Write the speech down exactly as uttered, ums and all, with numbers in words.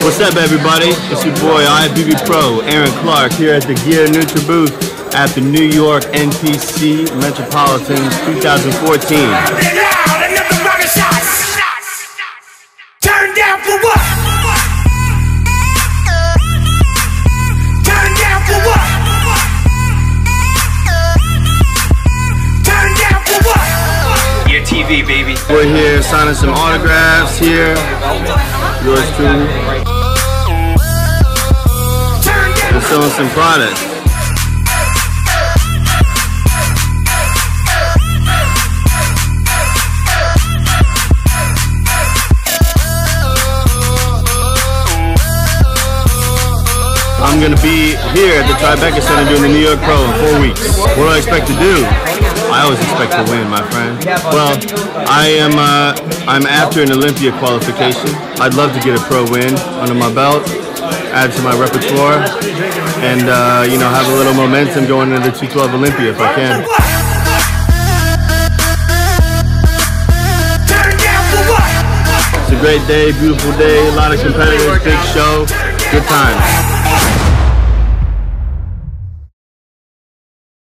What's up, everybody? It's your boy I B B Pro, Aaron Clark, here at the Gear Nutra booth at the New York N P C Metropolitans twenty fourteen. Turn down for what? Turn down for what? Turn down for what? Your T V, baby. We're here signing some autographs here. Yours truly. We're selling some products. I'm going to be here at the Tribeca Center doing the New York Pro in four weeks. What do I expect to do? I always expect to win, my friend. Well, I am uh, I'm after an Olympia qualification. I'd love to get a pro win under my belt, add to my repertoire, and uh, you know, have a little momentum going into the two twelve Olympia if I can. It's a great day, beautiful day, a lot of competitors, big show, good times.